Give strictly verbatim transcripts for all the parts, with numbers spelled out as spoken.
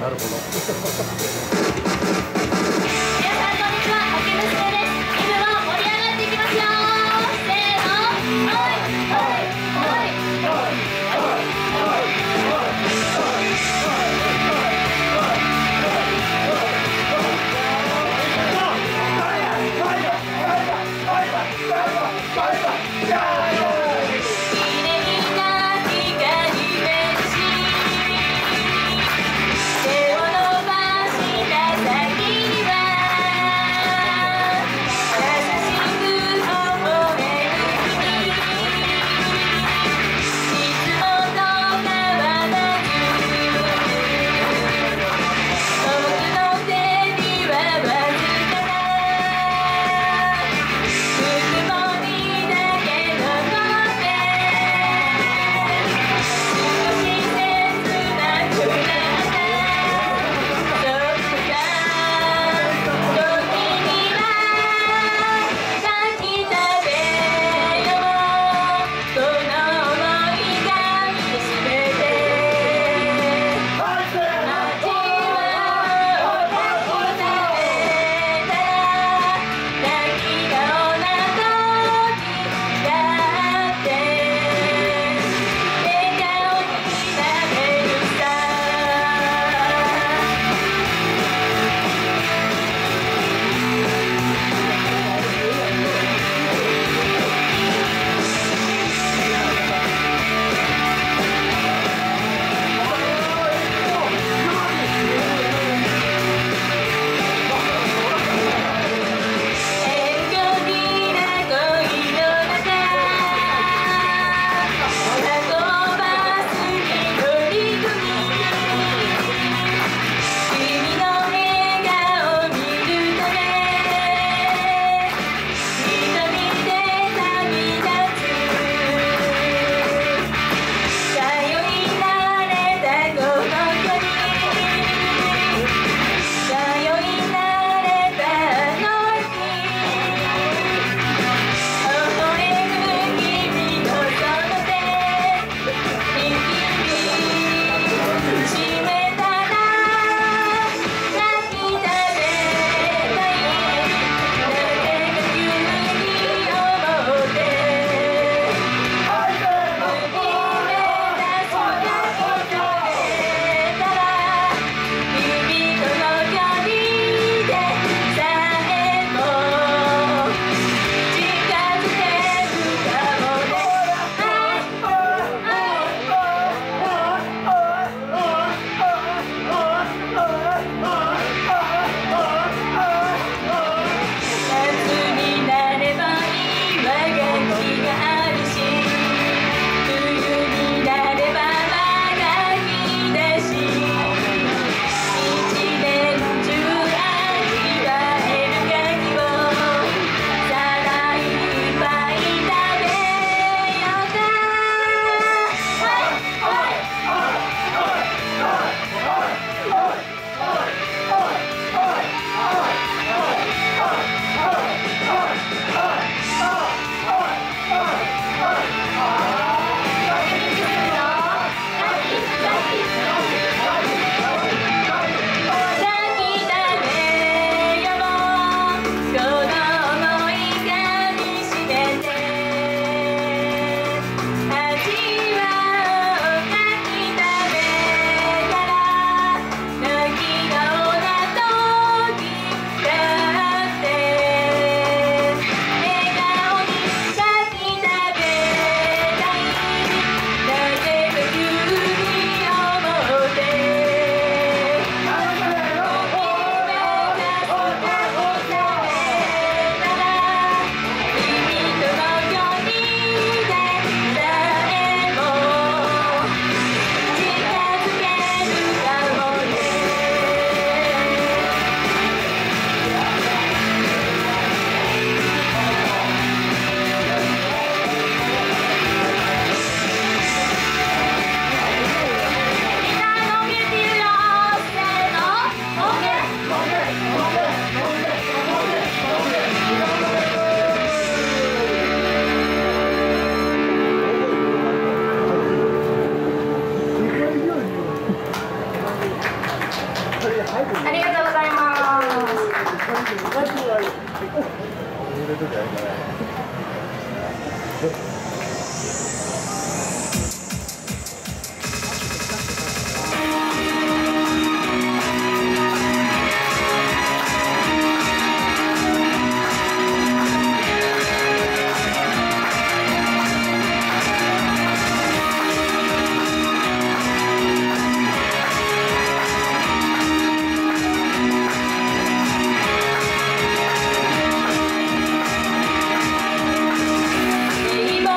なるほど。 皆さんこんにちは、あけ娘です。イブも盛り上がっていきますよ。せーの、おいおいおいおい手を伸ばしありがとうございます。今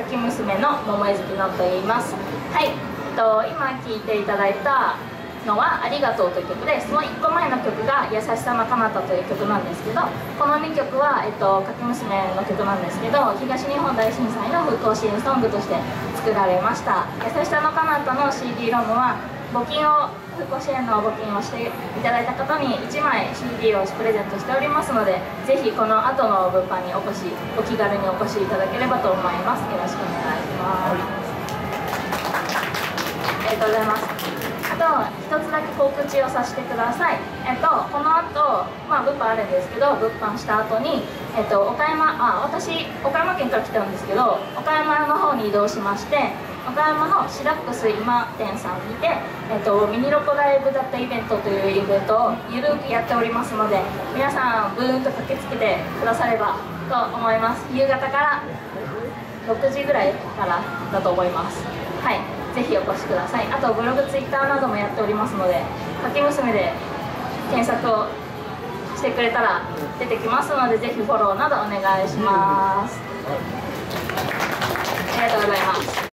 柿娘の桃江月のと言います。はい、えっと、今聴いていただいたのは「ありがとう」という曲で、そのいっこまえの曲が「優しさの彼方」という曲なんですけど、このにきょくは、えっと、柿娘の曲なんですけど、東日本大震災の復興支援ソングとして作られました。優しさの彼方の シーディー ロムは募金を復興支援の募金をしていただいた方にいちまい シーディー をプレゼントしておりますので、ぜひこの後の物販にお越しお気軽にお越しいただければと思います。よろしくお願いします。ありがとうございます。あと一つだけ告知をさせてください。えっとこの後、まあ物販あるんですけど、物販した後に、えっと岡山あ私岡山県から来たんですけど、岡山の方に移動しまして、岡山のシダックス今店さんにて、えっと、ミニロコライブだったイベントというイベントをゆるくやっておりますので、皆さんブーンと駆けつけてくださればと思います。夕方からろくじぐらいからだと思います。はい、ぜひお越しください。あとブログ、ツイッターなどもやっておりますので、柿娘で検索をしてくれたら出てきますので、ぜひフォローなどお願いします。ありがとうございます。